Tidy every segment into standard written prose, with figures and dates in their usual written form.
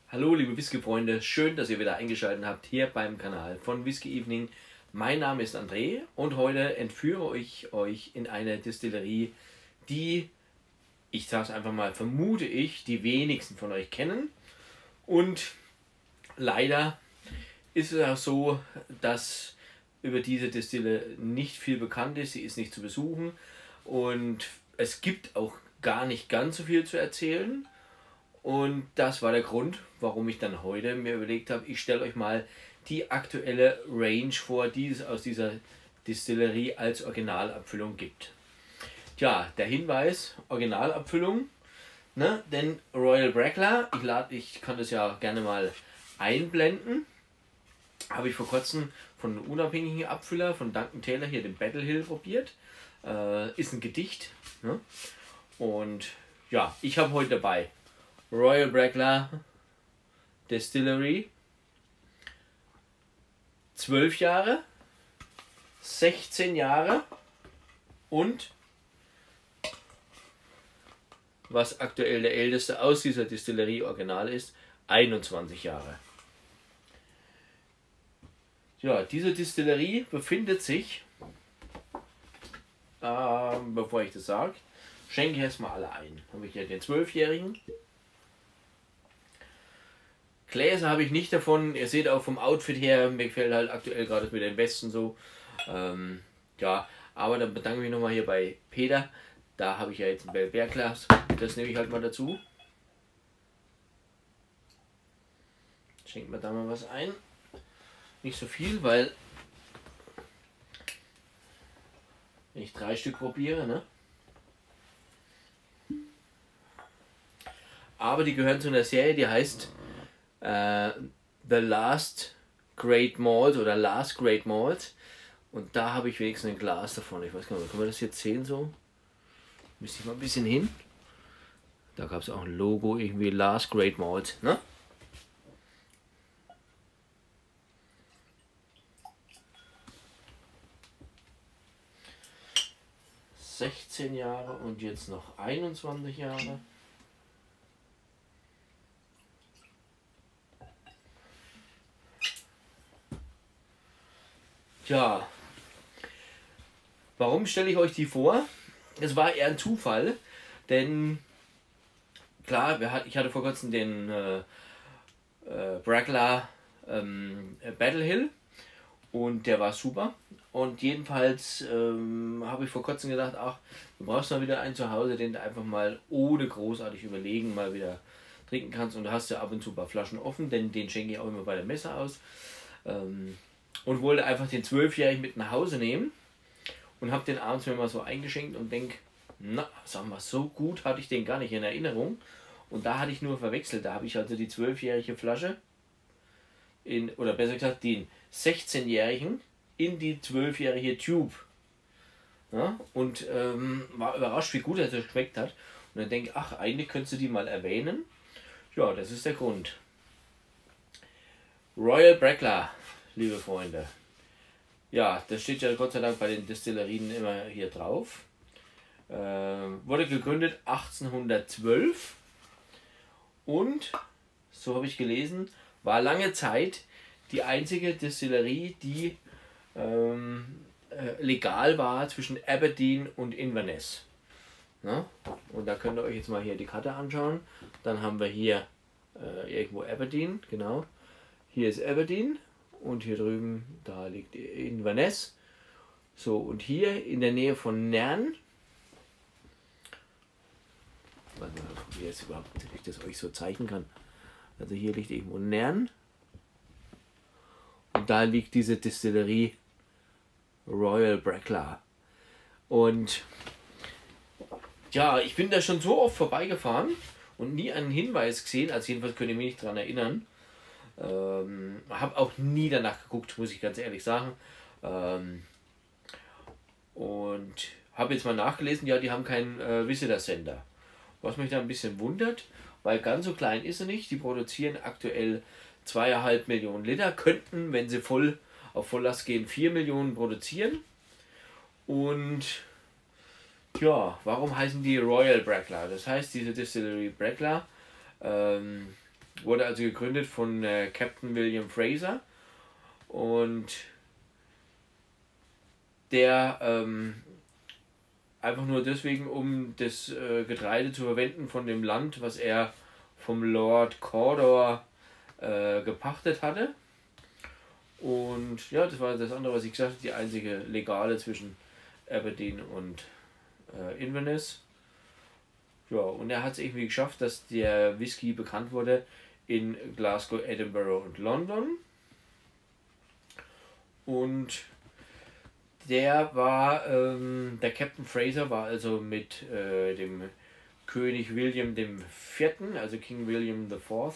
Hallo liebe Whisky-Freunde, schön, dass ihr wieder eingeschaltet habt hier beim Kanal von Whisky Evening. Mein Name ist André und heute entführe ich euch in eine Destillerie, die, ich sage es einfach mal, vermute ich, die wenigsten von euch kennen. Und leider ist es auch so, dass über diese Destille nicht viel bekannt ist, sie ist nicht zu besuchen und es gibt auch gar nicht ganz so viel zu erzählen. Und das war der Grund, warum ich dann heute mir überlegt habe, ich stelle euch mal die aktuelle Range vor, die es aus dieser Distillerie als Originalabfüllung gibt. Tja, der Hinweis, Originalabfüllung, ne? Denn Royal Bragla, ich kann das ja gerne mal einblenden, habe ich vor kurzem von einem unabhängigen Abfüller, von Duncan Taylor, hier den Battle Hill probiert. Ist ein Gedicht. Ne? Und ja, ich habe heute dabei Royal Bragla Distillery, 12 Jahre, 16 Jahre und was aktuell der älteste aus dieser Distillerie Original ist, 21 Jahre. Ja, diese Distillerie befindet sich, bevor ich das sage, schenke ich erstmal alle ein. Habe ich hier den 12-Jährigen. Gläser habe ich nicht davon. Ihr seht auch vom Outfit her, mir gefällt halt aktuell gerade mit den Westen so. Ja, aber dann bedanke ich mich nochmal hier bei Peter. Da habe ich ja jetzt ein Belberglas. Das nehme ich halt mal dazu. Schenkt mir da mal was ein. Nicht so viel, weil ich 3 Stück probiere, ne? Aber die gehören zu einer Serie, die heißt The Last Great Malt oder Last Great Malt. Und da habe ich wenigstens ein Glas davon. Ich weiß gar nicht, kann man das jetzt sehen so? Müsste ich mal ein bisschen hin. Da gab es auch ein Logo, irgendwie Last Great Malt, ne? ...16 Jahre und jetzt noch 21 Jahre. Tja, warum stelle ich euch die vor? Es war eher ein Zufall, denn klar, ich hatte vor kurzem den Bragla Battle Hill und der war super. Und jedenfalls habe ich vor kurzem gedacht, ach, du brauchst mal wieder einen zu Hause, den du einfach mal ohne großartig überlegen mal wieder trinken kannst. Und du hast ja ab und zu ein paar Flaschen offen, denn den schenke ich auch immer bei der Messe aus. Und wollte einfach den 12-Jährigen mit nach Hause nehmen und habe den abends mir mal so eingeschenkt und denke, na, sag mal, so gut hatte ich den gar nicht in Erinnerung. Und da hatte ich nur verwechselt. Da habe ich also die 12-jährige Flasche, oder besser gesagt den 16-jährigen in die 12-jährige Tube. Ja, und war überrascht, wie gut er das geschmeckt hat. Und dann denke ich, ach, eigentlich könntest du die mal erwähnen. Ja, das ist der Grund. Royal Bragla, liebe Freunde. Ja, das steht ja Gott sei Dank bei den Destillerien immer hier drauf. Wurde gegründet 1812 und, so habe ich gelesen, war lange Zeit die einzige Destillerie, die legal war zwischen Aberdeen und Inverness. Ja? Und da könnt ihr euch jetzt mal hier die Karte anschauen. Dann haben wir hier irgendwo Aberdeen, genau. Hier ist Aberdeen und hier drüben, da liegt Inverness. So, und hier in der Nähe von Nairn, warte mal, wie jetzt überhaupt ich das euch so zeichnen kann. Also hier liegt irgendwo Nairn und da liegt diese Distillerie Royal Bragla. Und ja, ich bin da schon so oft vorbeigefahren und nie einen Hinweis gesehen, also jedenfalls könnt ihr mich nicht daran erinnern. Habe auch nie danach geguckt, muss ich ganz ehrlich sagen. Und habe jetzt mal nachgelesen, ja, die haben keinen Visitor Center. Was mich da ein bisschen wundert, weil ganz so klein ist sie nicht. Die produzieren aktuell 2,5 Millionen Liter, könnten, wenn sie auf Volllast gehen, 4 Millionen produzieren. Und ja, warum heißen die Royal Bragla? Das heißt, diese Distillery Bragla Wurde also gegründet von Captain William Fraser und der einfach nur deswegen, um das Getreide zu verwenden von dem Land, was er vom Lord Cawdor gepachtet hatte. Und ja, das war das andere, was ich gesagt habe, die einzige Legale zwischen Aberdeen und Inverness. Ja, und er hat es irgendwie geschafft, dass der Whisky bekannt wurde in Glasgow, Edinburgh und London. Und der war, der Captain Fraser war also mit dem König William IV., also King William IV.,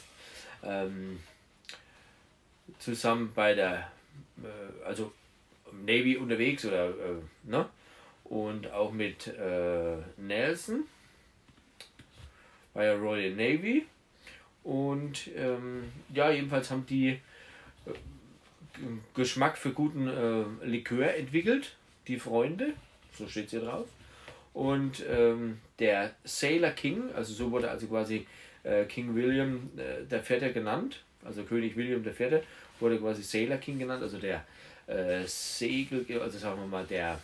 zusammen bei der also Navy unterwegs oder ne? Und auch mit Nelson bei der Royal Navy. Und ja, jedenfalls haben die Geschmack für guten Likör entwickelt, die Freunde, so steht es hier drauf. Und der Sailor King, also so wurde also quasi King William der Vierte genannt, also König William der Vierte wurde quasi Sailor King genannt, also der Segel, also sagen wir mal der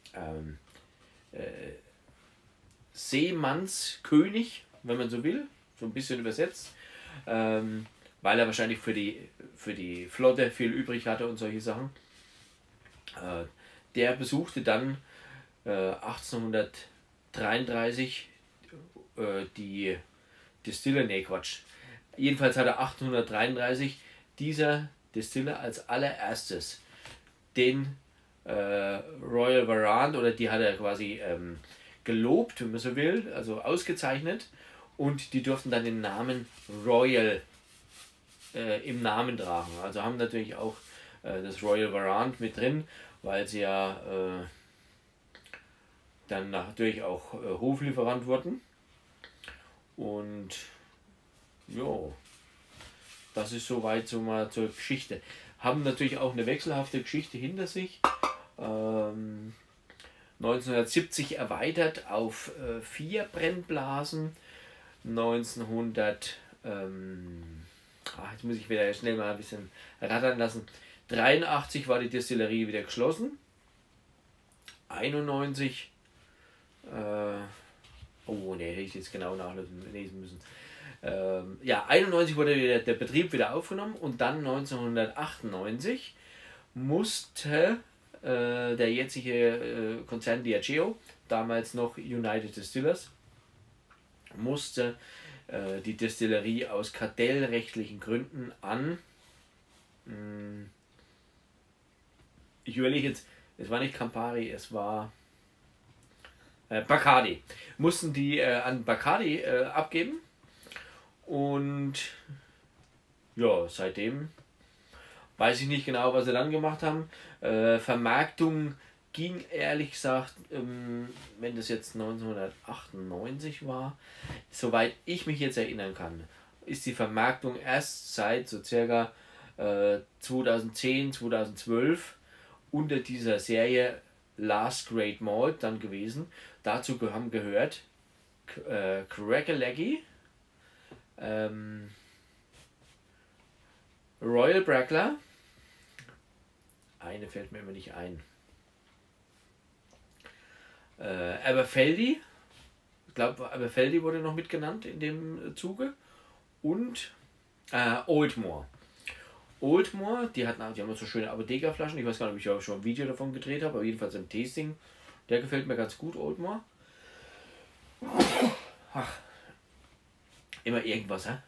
Seemannskönig, wenn man so will, so ein bisschen übersetzt, weil er wahrscheinlich für die Flotte viel übrig hatte und solche Sachen. Der besuchte dann 1833 die Distiller, nee Quatsch, jedenfalls hat er 1833 dieser Distiller als allererstes den Royal Warrant, oder die hat er quasi gelobt, wenn man so will, also ausgezeichnet, und die durften dann den Namen Royal im Namen tragen. Also haben natürlich auch das Royal Warrant mit drin, weil sie ja dann natürlich auch Hoflieferant wurden. Und ja, das ist soweit so mal zur Geschichte. Haben natürlich auch eine wechselhafte Geschichte hinter sich. 1970 erweitert auf 4 Brennblasen. 1900 jetzt muss ich wieder schnell mal ein bisschen rattern lassen. 83 war die Destillerie wieder geschlossen. 91 oh ne, hätte ich jetzt genau nachlesen müssen. Ja, 91 wurde der Betrieb wieder aufgenommen und dann 1998 musste der jetzige Konzern Diageo, damals noch United Distillers, musste die Destillerie aus kartellrechtlichen Gründen an, ich überlege jetzt, es war nicht Campari, es war Bacardi, mussten die an Bacardi abgeben. Und ja, seitdem weiß ich nicht genau, was sie dann gemacht haben. Vermarktung ging ehrlich gesagt, wenn das jetzt 1998 war, soweit ich mich jetzt erinnern kann, ist die Vermarktung erst seit so circa 2010, 2012 unter dieser Serie Last Great Malt dann gewesen. Dazu haben gehört Crackerleggy, Royal Brackler, eine fällt mir immer nicht ein, Aberfeldy, ich glaube Aberfeldy wurde noch mitgenannt in dem Zuge, und Oldmore. Oldmore, die haben so schöne Apothekerflaschen, ich weiß gar nicht, ob ich auch schon ein Video davon gedreht habe, aber jedenfalls im Tasting, der gefällt mir ganz gut, Oldmore. Ach, immer irgendwas, hä?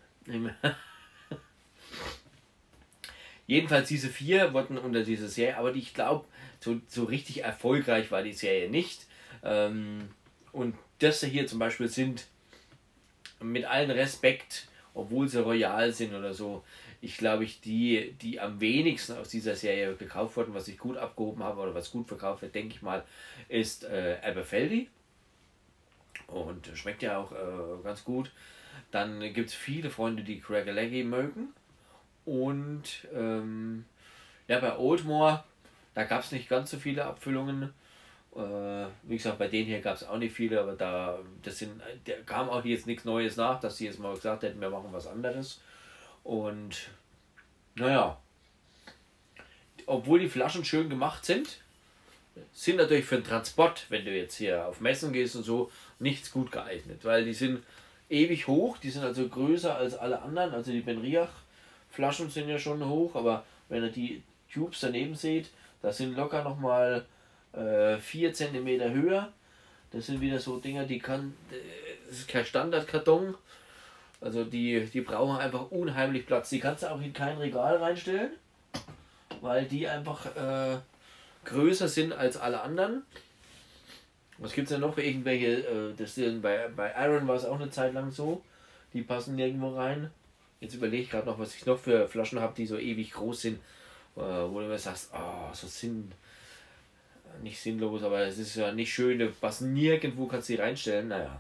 Jedenfalls diese 4 wurden unter dieser Serie, aber ich glaube, so richtig erfolgreich war die Serie nicht. Und das hier zum Beispiel sind mit allem Respekt, obwohl sie royal sind oder so, ich glaube, die am wenigsten aus dieser Serie gekauft wurden, was ich gut abgehoben habe oder was gut verkauft wird, denke ich mal, ist Aberfeldy. Und schmeckt ja auch ganz gut. Dann gibt es viele Freunde, die Crackerleggy mögen. Und ja, bei Oldmore, da gab es nicht ganz so viele Abfüllungen. Wie gesagt, bei denen hier gab es auch nicht viele, aber da kam auch jetzt nichts Neues nach, dass sie jetzt mal gesagt hätten, wir machen was anderes. Und naja, obwohl die Flaschen schön gemacht sind, sind natürlich für den Transport, wenn du jetzt hier auf Messen gehst und so, nichts gut geeignet, weil die sind ewig hoch, die sind also größer als alle anderen, also die Benriach Flaschen sind ja schon hoch, aber wenn ihr die Tubes daneben seht, das sind locker nochmal 4 cm höher. Das sind wieder so Dinger, das ist kein Standardkarton, also die brauchen einfach unheimlich Platz. Die kannst du auch in kein Regal reinstellen, weil die einfach größer sind als alle anderen. Was gibt es denn noch für irgendwelche, das sind bei Iron war es auch eine Zeit lang so, die passen nirgendwo rein. Jetzt überlege ich gerade noch, was ich noch für Flaschen habe, die so ewig groß sind, wo du immer sagst, oh, so nicht sinnlos, aber es ist ja nicht schön, du passen nirgendwo, kannst du die reinstellen, naja.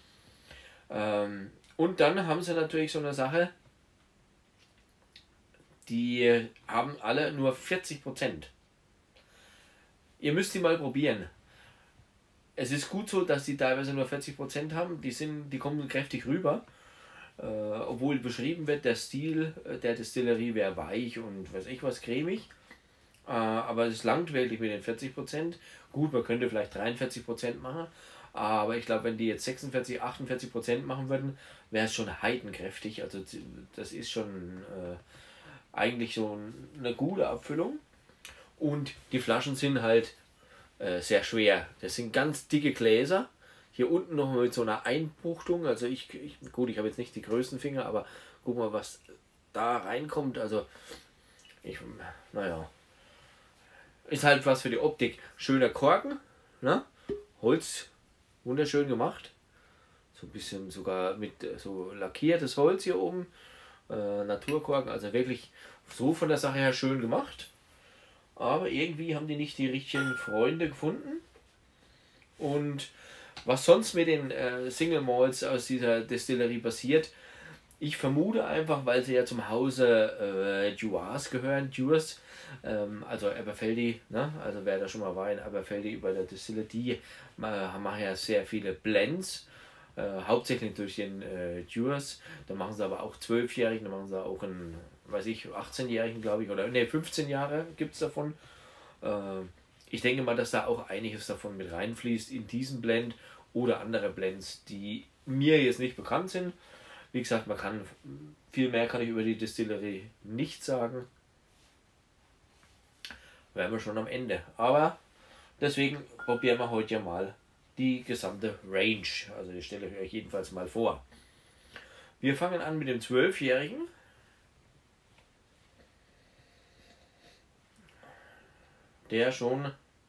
Und dann haben sie natürlich so eine Sache, die haben alle nur 40%. Ihr müsst die mal probieren. Es ist gut so, dass die teilweise nur 40% haben. Die kommen kräftig rüber. Obwohl beschrieben wird, der Stil der Destillerie wäre weich und weiß ich was, cremig. Aber es langt wirklich mit den 40%. Gut, man könnte vielleicht 43% machen. Aber ich glaube, wenn die jetzt 46, 48% machen würden, wäre es schon heidenkräftig. Also das ist schon eigentlich so eine gute Abfüllung. Und die Flaschen sind halt sehr schwer. Das sind ganz dicke Gläser. Hier unten noch mit so einer Einbuchtung. Also gut, ich habe jetzt nicht die größten Finger, aber guck mal, was da reinkommt. Also naja. Ist halt was für die Optik. Schöner Korken. Ne? Holz, wunderschön gemacht. So ein bisschen sogar mit so lackiertes Holz hier oben. Naturkorken, also wirklich so von der Sache her schön gemacht. Aber irgendwie haben die nicht die richtigen Freunde gefunden. Und was sonst mit den Single Malts aus dieser Destillerie passiert, ich vermute einfach, weil sie ja zum Hause Dewar's gehören, Dewar's, also Aberfeldy, ne? Also wer da schon mal war in Aberfeldy über der Destillerie, die machen ja sehr viele Blends, hauptsächlich durch den Dewar's. Da machen sie aber auch 12-Jährigen, da machen sie auch einen, weiß ich, 18-Jährigen, glaube ich, oder ne, 15 Jahre gibt es davon. Ich denke mal, dass da auch einiges davon mit reinfließt in diesen Blend oder andere Blends, die mir jetzt nicht bekannt sind. Wie gesagt, viel mehr kann ich über die Distillerie nicht sagen. Wären wir schon am Ende. Aber deswegen probieren wir heute ja mal die gesamte Range. Also die stelle ich euch jedenfalls mal vor. Wir fangen an mit dem 12-Jährigen. Der schon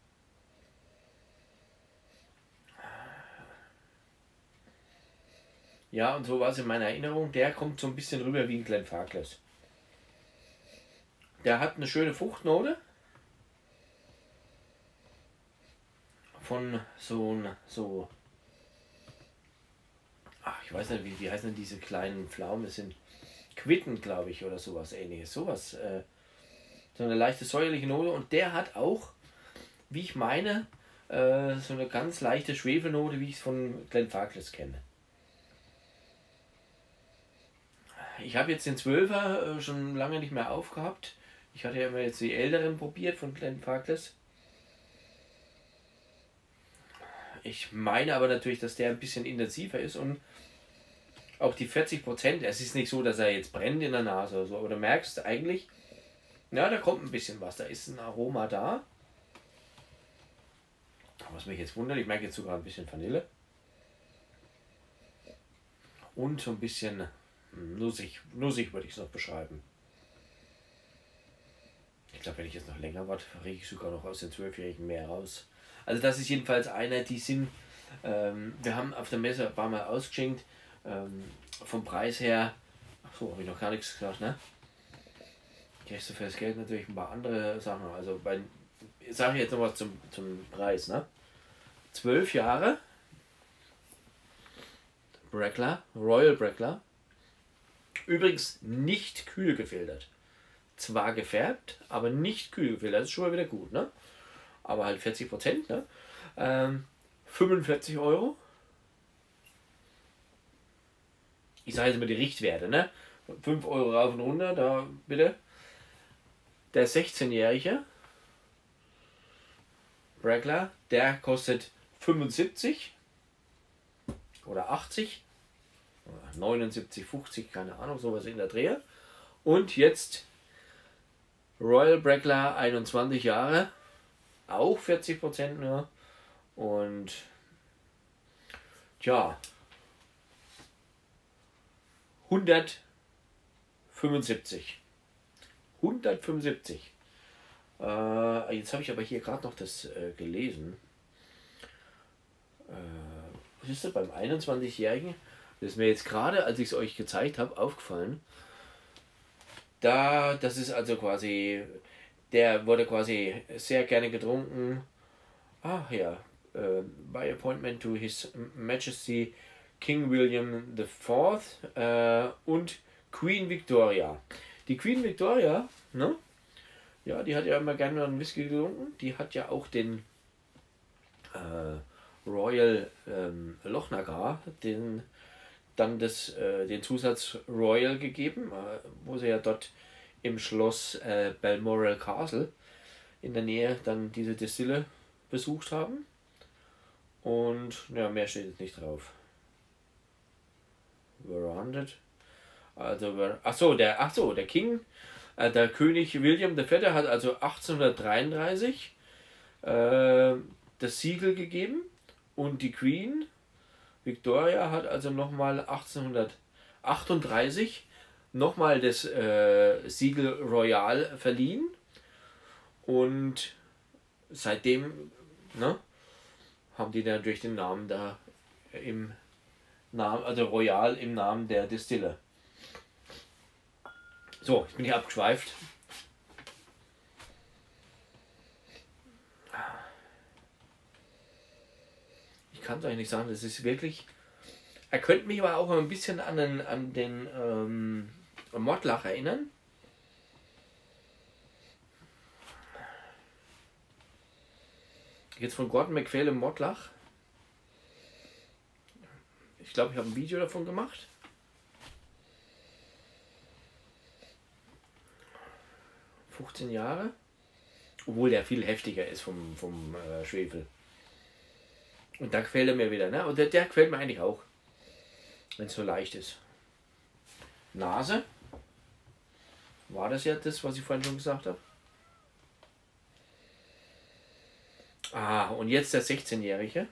ja, und so war es in meiner Erinnerung, der kommt so ein bisschen rüber wie ein Glenfarclas. Der hat eine schöne Fruchtnote von ich weiß nicht, wie heißen denn diese kleinen Pflaumen, das sind Quitten, glaube ich, oder sowas ähnliches. So eine leichte säuerliche Note und der hat auch, wie ich meine, so eine ganz leichte Schwefelnote, wie ich es von Glenfarclas kenne. Ich habe jetzt den 12er schon lange nicht mehr aufgehabt. Ich hatte ja immer jetzt die älteren probiert von Glenfarclas. Ich meine aber natürlich, dass der ein bisschen intensiver ist und auch die 40%, es ist nicht so, dass er jetzt brennt in der Nase oder so, aber du merkst eigentlich, ja, da kommt ein bisschen was, da ist ein Aroma da. Was mich jetzt wundert, ich merke jetzt sogar ein bisschen Vanille. Und so ein bisschen nussig würde ich es noch beschreiben. Ich glaube, wenn ich jetzt noch länger warte, rieche ich sogar noch aus den 12-Jährigen mehr raus. Also das ist jedenfalls einer, die sind, wir haben auf der Messe ein paar Mal ausgeschenkt, vom Preis her, ach so, habe ich noch gar nichts gesagt, ne? Kriegst du für das Geld natürlich ein paar andere Sachen, also ich sage jetzt noch was zum Preis, ne? 12 Jahre, Brackla, Royal Brackla, übrigens nicht kühl gefiltert. Zwar gefärbt, aber nicht kühl gefiltert, das ist schon mal wieder gut, ne? Aber halt 40%, ne? 45 Euro. Ich sage jetzt immer die Richtwerte, ne? 5 Euro rauf und runter, da bitte. Der 16-jährige Bragler, der kostet 75 oder 80 oder 79, 50, keine Ahnung, sowas in der Drehe. Und jetzt Royal Bragler, 21 Jahre, auch 40% nur. Und tja, 175. 175. Jetzt habe ich aber hier gerade noch das gelesen. Was ist das beim 21-Jährigen? Das ist mir jetzt gerade, als ich es euch gezeigt habe, aufgefallen. Das ist also quasi, der wurde quasi sehr gerne getrunken. Ah ja, by appointment to His Majesty King William IV und Queen Victoria. Die Queen Victoria, ne? Ja, die hat ja immer gerne einen Whisky getrunken. Die hat ja auch den Royal Lochnagar, den Zusatz Royal gegeben, wo sie ja dort im Schloss Balmoral Castle in der Nähe dann diese Destille besucht haben. Und ja, mehr steht jetzt nicht drauf. Verandert. Also, der King, der König William IV. Hat also 1833 das Siegel gegeben und die Queen Victoria hat also nochmal 1838 nochmal das Siegel Royal verliehen und seitdem, ne, haben die natürlich den Namen da im Namen, also Royal im Namen der Distille. So, ich bin hier abgeschweift. Ich kann es euch nicht sagen, das ist wirklich. Er könnte mich aber auch ein bisschen an den Mordlach erinnern. Jetzt von Gordon MacPhail im Mordlach. Ich glaube, ich habe ein Video davon gemacht. ...15 Jahre. Obwohl der viel heftiger ist vom Schwefel. Und da gefällt er mir wieder. Ne? Und der gefällt mir eigentlich auch. Wenn es so leicht ist. Nase. War das ja das, was ich vorhin schon gesagt habe? Ah, und jetzt der 16-Jährige.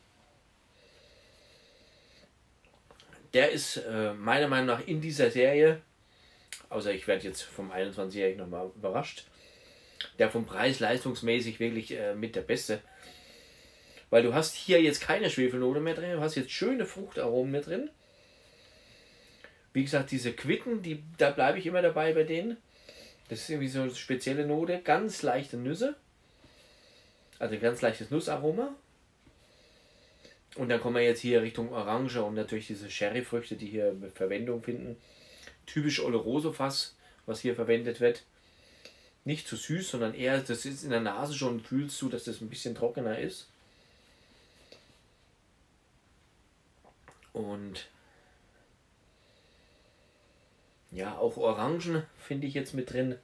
Der ist meiner Meinung nach in dieser Serie, außer ich werde jetzt vom 21-Jährigen nochmal überrascht, der vom Preis leistungsmäßig wirklich mit der Beste. Weil du hast hier jetzt keine Schwefelnote mehr drin, du hast jetzt schöne Fruchtaromen mit drin. Wie gesagt, diese Quitten, da bleibe ich immer dabei bei denen. Das ist irgendwie so eine spezielle Note, ganz leichte Nüsse. Also ganz leichtes Nussaroma. Und dann kommen wir jetzt hier Richtung Orange und natürlich diese Sherryfrüchte, die hier Verwendung finden. Typisch Oloroso-Fass, was hier verwendet wird. Nicht zu süß, sondern eher, das ist in der Nase schon, fühlst du, dass das ein bisschen trockener ist. Und ja, auch Orangen finde ich jetzt mit drin.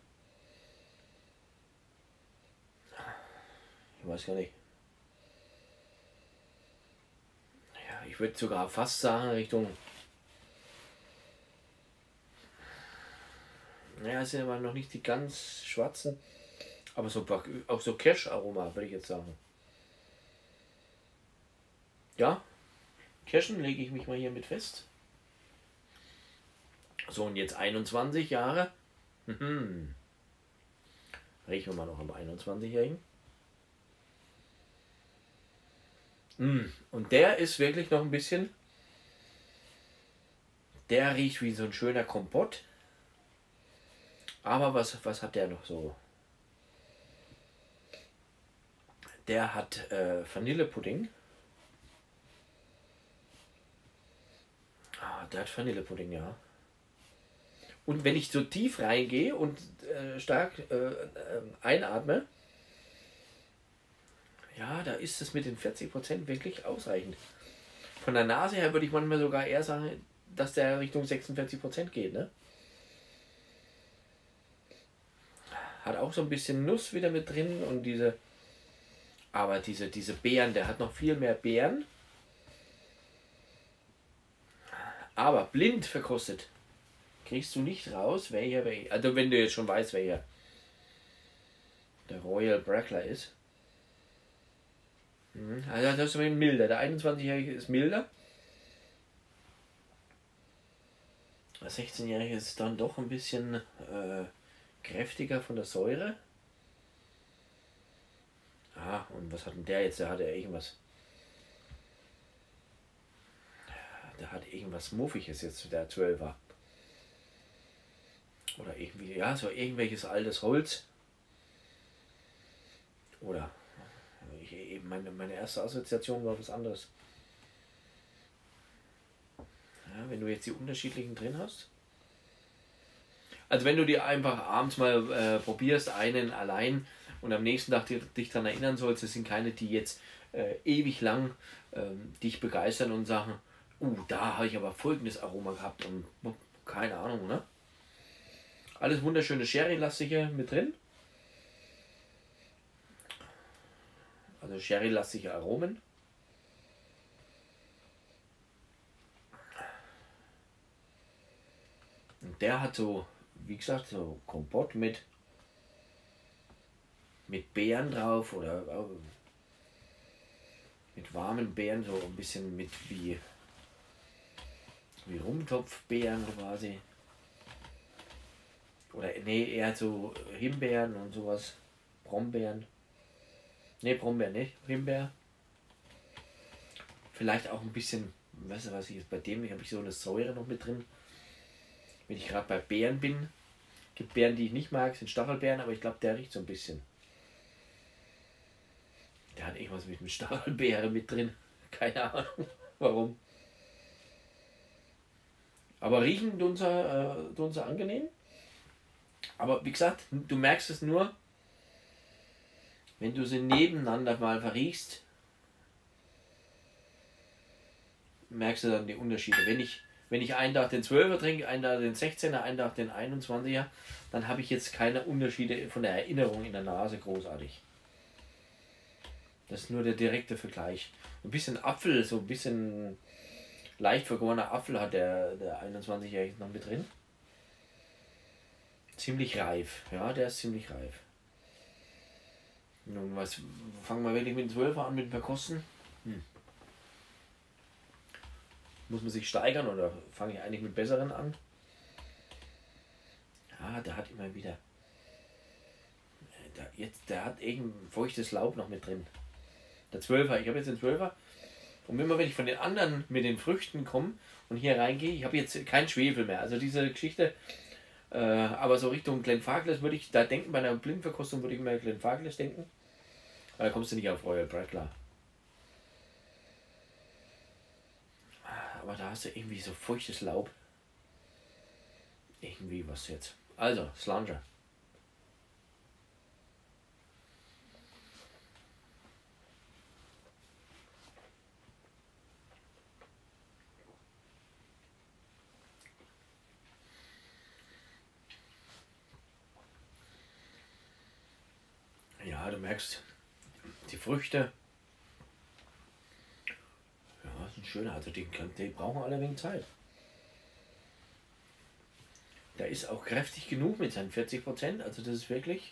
Ich weiß gar nicht. Ja, ich würde sogar fast sagen Richtung. Naja, es sind aber noch nicht die ganz schwarzen. Aber so auch so Kirscharoma, würde ich jetzt sagen. Ja, Kirschen lege ich mich mal hier mit fest. So, und jetzt 21 Jahre. Riechen wir mal noch am 21-Jährigen. Und der ist wirklich noch ein bisschen. Der riecht wie so ein schöner Kompott. Aber was hat der noch so? Der hat Vanillepudding. Der hat Vanillepudding, ja. Und wenn ich so tief reingehe und stark einatme, ja, da ist es mit den 40% wirklich ausreichend. Von der Nase her würde ich manchmal sogar eher sagen, dass der Richtung 46% geht, ne? Hat auch so ein bisschen Nuss wieder mit drin und diese Beeren, der hat noch viel mehr Beeren. Aber blind verkostet kriegst du nicht raus, welcher. Also wenn du jetzt schon weißt, welcher der Royal Brackler ist. Also das ist milder. Der 21-Jährige ist milder. Der 16-Jährige ist dann doch ein bisschen kräftiger von der Säure. Ah, und was hat denn der jetzt? Der hat ja irgendwas. Der hat irgendwas Muffiges jetzt, der 12er. Oder irgendwie, ja, so irgendwelches altes Holz. Oder eben meine erste Assoziation war was anderes. Ja, wenn du jetzt die unterschiedlichen drin hast. Also wenn du dir einfach abends mal probierst, einen allein und am nächsten Tag dich daran erinnern sollst, das sind keine, die jetzt ewig lang dich begeistern und sagen, da habe ich aber folgendes Aroma gehabt und keine Ahnung, ne? Alles wunderschöne Sherry-lastige mit drin. Also Sherry-lastige Aromen. Und der hat so, wie gesagt, so Kompott mit Beeren drauf oder mit warmen Beeren, so ein bisschen mit wie Rumtopfbeeren quasi. Oder nee, eher so Himbeeren und sowas. Brombeeren. Ne, Brombeeren nicht. Himbeer. Vielleicht auch ein bisschen, weißt du was ich jetzt bei dem, habe ich so eine Säure noch mit drin. Wenn ich gerade bei Beeren bin. Gibt Beeren, die ich nicht mag, sind Stachelbeeren, aber ich glaube, der riecht so ein bisschen. Der hat irgendwas mit dem Stachelbeere mit drin. Keine Ahnung, warum. Aber riechen tun sie angenehm. Aber wie gesagt, du merkst es nur, wenn du sie nebeneinander mal verriechst, merkst du dann die Unterschiede. Wenn ich einen Tag den 12er trinke, einen Tag den 16er, einen Tag den 21er, dann habe ich jetzt keine Unterschiede von der Erinnerung in der Nase großartig. Das ist nur der direkte Vergleich. Ein bisschen Apfel, so ein bisschen leicht vergorener Apfel hat der 21-Jährige noch mit drin. Ziemlich reif, ja, der ist ziemlich reif. Nun, fangen wir wirklich mit dem 12er an mit dem Verkosten? Muss man sich steigern oder fange ich eigentlich mit besseren an? Ja, der hat immer wieder. Der hat irgendein feuchtes Laub noch mit drin. Der 12er, ich habe jetzt den 12er. Und immer wenn ich von den anderen mit den Früchten komme und hier reingehe, ich habe jetzt keinen Schwefel mehr. Also diese Geschichte, aber so Richtung Glenfarclas würde ich da denken, bei einer Blindverkostung würde ich mehr Glenfarclas denken. Aber da kommst du nicht auf Royal Brackler. Aber da hast du irgendwie so feuchtes Laub. Irgendwie was jetzt. Also, Slanger. Ja, du merkst, die Früchte, ja, sind schöner. Also die brauchen alle wenig Zeit. Der ist auch kräftig genug mit seinen 40%. Also das ist wirklich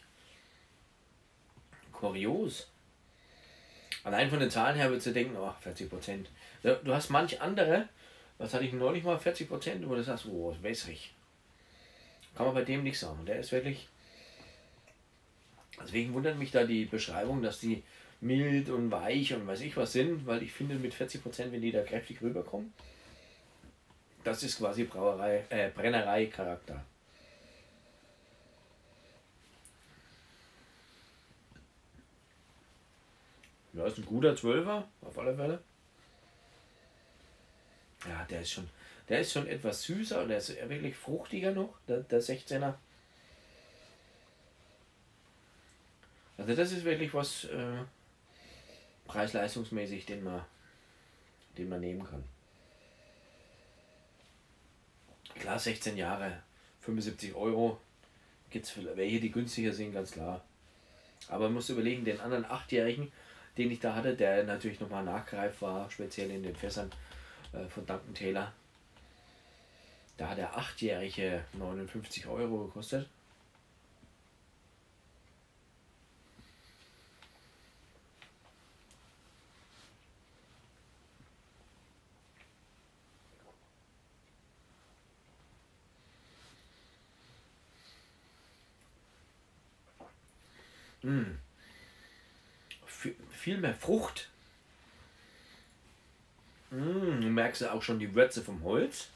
kurios. Allein von den Zahlen her würdest du denken, oh, 40%. Du hast manch andere, was hatte ich neulich mal, 40%, wo du sagst, oh, wässrig. Kann man bei dem nicht sagen. Der ist wirklich. Deswegen wundert mich da die Beschreibung, dass die mild und weich und weiß ich was sind, weil ich finde mit 40%, wenn die da kräftig rüberkommen, das ist quasi Brennerei-Charakter. Ja, ist ein guter 12er, auf alle Fälle. Ja, der ist schon etwas süßer und der ist wirklich fruchtiger noch, der 16er. Also das ist wirklich was preis-leistungsmäßig, den man nehmen kann. Klar, 16 Jahre, 75 Euro gibt es welche, die günstiger sind, ganz klar. Aber man muss überlegen, den anderen 8-Jährigen, den ich da hatte, der natürlich nochmal nachgereift war, speziell in den Fässern von Duncan Taylor. Da hat der 8-Jährige 59 Euro gekostet. Mm. Viel mehr Frucht. Du merkst ja auch schon die Würze vom Holz.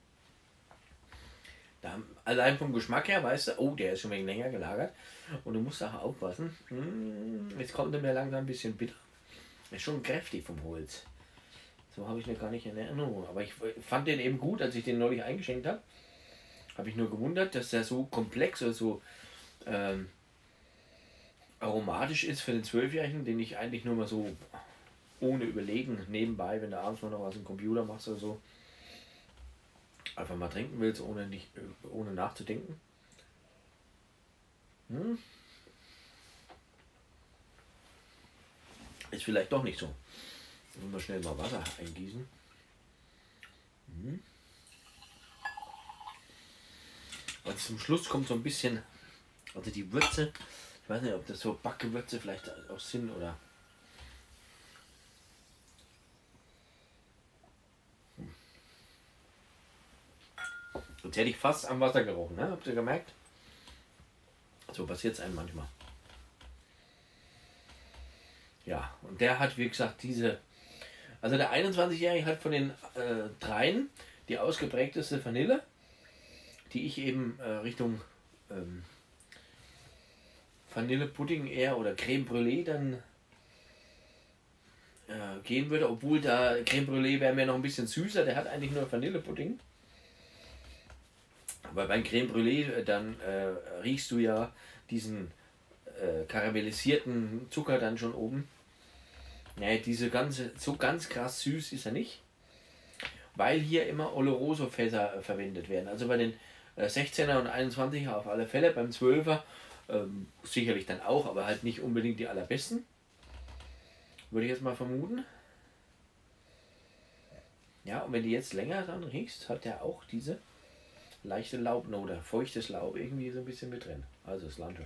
Da, allein vom Geschmack her weißt du, oh, der ist schon ein wenig länger gelagert. Und du musst auch aufpassen. Jetzt kommt er mir langsam ein bisschen bitter. Ist schon kräftig vom Holz. So habe ich mir gar nicht in Erinnerung. Aber ich fand den eben gut, als ich den neulich eingeschenkt habe. Habe ich nur gewundert, dass der so komplex oder so aromatisch ist für den 12-Jährigen, den ich eigentlich nur mal so ohne Überlegen nebenbei, wenn du abends mal noch was im Computer machst oder so, einfach mal trinken willst, ohne nachzudenken. Ist vielleicht doch nicht so. Müssen wir schnell mal Wasser eingießen. Und zum Schluss kommt so ein bisschen, also die Würze, ich weiß nicht, ob das so Backgewürze vielleicht auch sind oder. Jetzt hätte ich fast am Wasser gerochen, ne? Habt ihr gemerkt? So passiert es einem manchmal. Ja, und der hat, wie gesagt, also der 21-Jährige hat von den dreien die ausgeprägteste Vanille, die ich eben Richtung Vanillepudding eher oder Creme Brûlée dann gehen würde, obwohl da Creme Brûlée wäre mir noch ein bisschen süßer, der hat eigentlich nur Vanillepudding. Aber beim Creme Brûlée, dann riechst du ja diesen karamellisierten Zucker dann schon oben. Naja, so ganz krass süß ist er nicht, weil hier immer Oloroso-Fässer verwendet werden. Also bei den 16er und 21er auf alle Fälle, beim 12er sicherlich dann auch, aber halt nicht unbedingt die allerbesten. Würde ich jetzt mal vermuten. Ja, und wenn du jetzt länger dann riechst, hat der auch diese leichte Laubnote, feuchtes Laub irgendwie so ein bisschen mit drin. Also das Cilantro.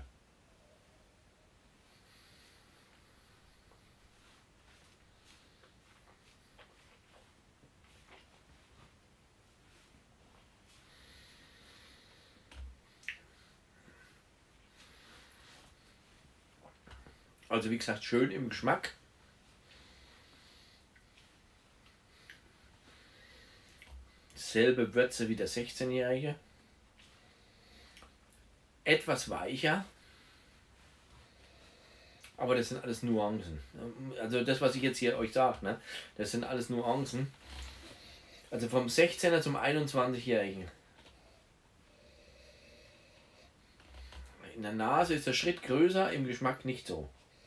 Also wie gesagt, schön im Geschmack. Selbe Würze wie der 16-Jährige. Etwas weicher. Aber das sind alles Nuancen. Also das, was ich jetzt hier euch sage, ne, das sind alles Nuancen. Also vom 16er zum 21-Jährigen. In der Nase ist der Schritt größer, im Geschmack nicht so.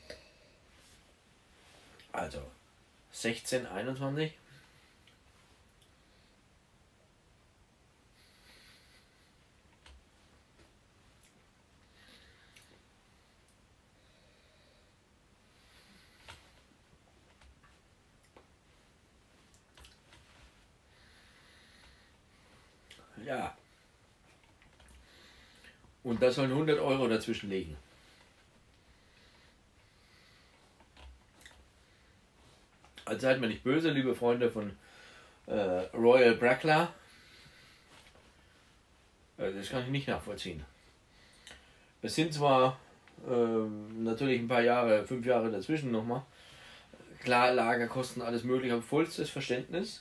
Also 16, 21. Ja. Und da sollen 100 Euro dazwischen liegen. Also seid mir nicht böse, liebe Freunde von Royal Brackla. Das kann ich nicht nachvollziehen. Es sind zwar natürlich ein paar Jahre, 5 Jahre dazwischen nochmal. Klar, Lagerkosten, alles mögliche, habe vollstes Verständnis.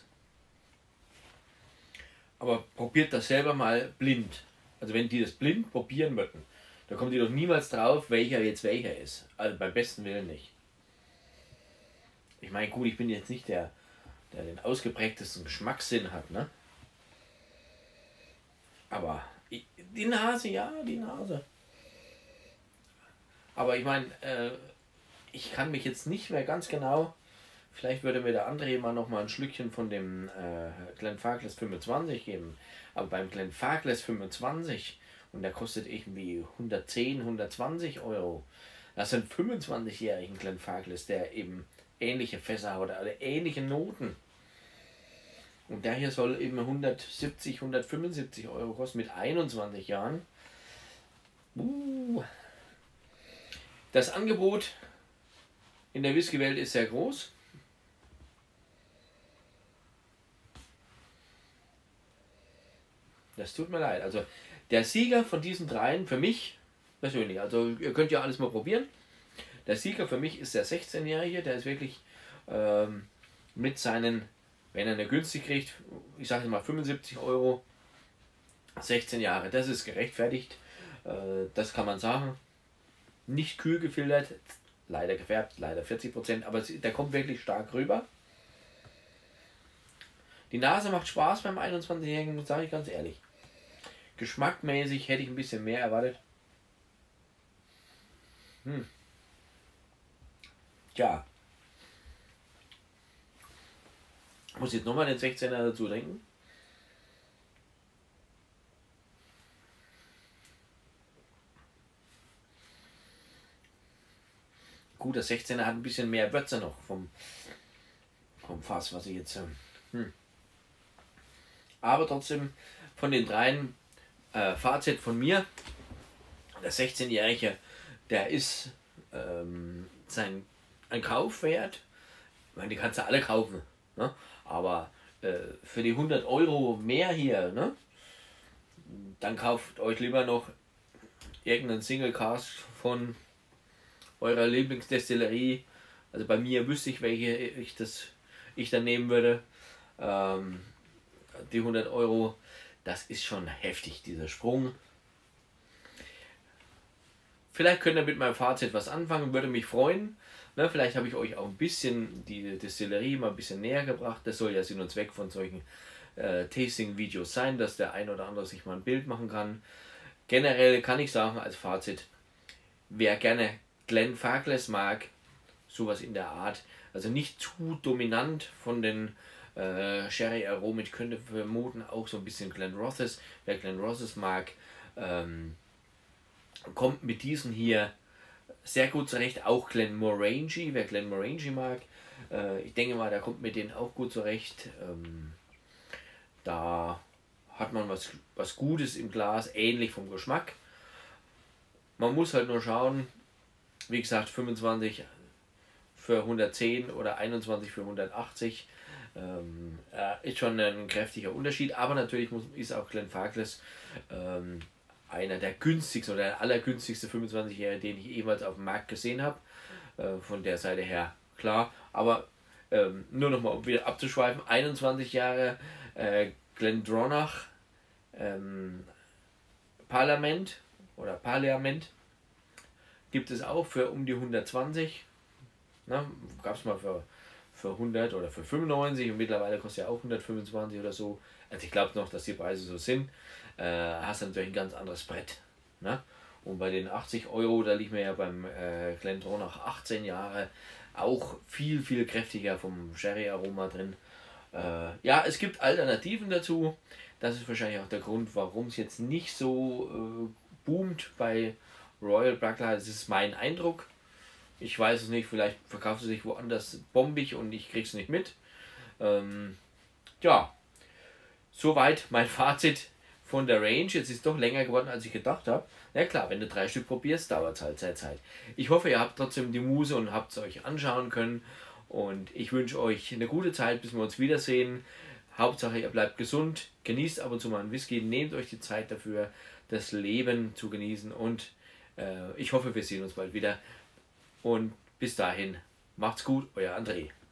Aber probiert das selber mal blind. Also wenn die das blind probieren würden, da kommt die doch niemals drauf, welcher jetzt welcher ist. Also beim besten Willen nicht. Ich meine, gut, ich bin jetzt nicht der den ausgeprägtesten Geschmackssinn hat, ne? Aber die Nase, ja, die Nase. Aber ich meine, ich kann mich jetzt nicht mehr ganz genau. Vielleicht würde mir der André mal noch mal ein Schlückchen von dem Glenfarclas 25 geben. Aber beim Glenfarclas 25 und der kostet irgendwie 110, 120 Euro. Das sind 25-jährigen Glenfarclas, der eben ähnliche Fässer hat oder ähnliche Noten. Und der hier soll eben 170, 175 Euro kosten mit 21 Jahren. Das Angebot in der Whiskywelt ist sehr groß. Das tut mir leid. Also der Sieger von diesen dreien, für mich persönlich, also ihr könnt ja alles mal probieren. Der Sieger für mich ist der 16-Jährige, der ist wirklich mit seinen, wenn er eine günstig kriegt, ich sage mal 75 Euro, 16 Jahre, das ist gerechtfertigt. Das kann man sagen. Nicht kühl gefiltert, leider gefärbt, leider 40%, aber der kommt wirklich stark rüber. Die Nase macht Spaß beim 21-Jährigen, sage ich ganz ehrlich. Geschmackmäßig hätte ich ein bisschen mehr erwartet. Tja. Muss jetzt nochmal den 16er dazu trinken. Gut, der 16er hat ein bisschen mehr Würze noch vom Fass, was ich jetzt. Aber trotzdem von den dreien, Fazit von mir: Der 16-Jährige, der ist ein Kauf wert. Ich meine, die kannst du alle kaufen. Ne? Aber für die 100 Euro mehr hier, ne? Dann kauft euch lieber noch irgendeinen Single Cask von eurer Lieblingsdestillerie. Also bei mir wüsste ich, welche ich dann nehmen würde. Die 100 Euro, das ist schon heftig, dieser Sprung. Vielleicht könnt ihr mit meinem Fazit was anfangen, würde mich freuen. Ne, vielleicht habe ich euch auch ein bisschen die Destillerie mal ein bisschen näher gebracht. Das soll ja Sinn und Zweck von solchen Tasting-Videos sein, dass der ein oder andere sich mal ein Bild machen kann. Generell kann ich sagen als Fazit, wer gerne Glenfarclas mag, sowas in der Art, also nicht zu dominant von den Sherry-Aromen, ich könnte vermuten auch so ein bisschen Glenrothes. Wer Glenrothes mag, kommt mit diesen hier sehr gut zurecht. Auch Glenmorangie, wer Glenmorangie mag, ich denke mal, der kommt mit denen auch gut zurecht. Da hat man was Gutes im Glas, ähnlich vom Geschmack. Man muss halt nur schauen, wie gesagt, 25 für 110 oder 21 für 180. Ist schon ein kräftiger Unterschied, aber natürlich ist auch Glenfarclas einer der günstigsten oder der allergünstigste 25-Jährige, den ich jemals auf dem Markt gesehen habe. Von der Seite her klar, aber nur noch mal, um wieder abzuschweifen, 21 Jahre Glendronach Parlament gibt es auch für um die 120. Gab es mal für 100 oder für 95 und mittlerweile kostet ja auch 125 oder so. Also ich glaube noch, dass die Preise so sind. Hast du natürlich ein ganz anderes Brett. Ne? Und bei den 80 Euro, da liegt mir ja beim Glendronach 18 Jahre auch viel, viel kräftiger vom Sherry-Aroma drin. Ja, es gibt Alternativen dazu. Das ist wahrscheinlich auch der Grund, warum es jetzt nicht so boomt bei Royal Bruckner. Das ist mein Eindruck. Ich weiß es nicht, vielleicht verkauft es sich woanders bombig und ich krieg's nicht mit. Ja, soweit mein Fazit von der Range. Jetzt ist es doch länger geworden, als ich gedacht habe. Ja klar, wenn du 3 Stück probierst, dauert es halt Zeit. Ich hoffe, ihr habt trotzdem die Muße und habt es euch anschauen können. Und ich wünsche euch eine gute Zeit, bis wir uns wiedersehen. Hauptsache, ihr bleibt gesund, genießt ab und zu mal einen Whisky, nehmt euch die Zeit dafür, das Leben zu genießen. Und ich hoffe, wir sehen uns bald wieder. Und bis dahin, macht's gut, euer André.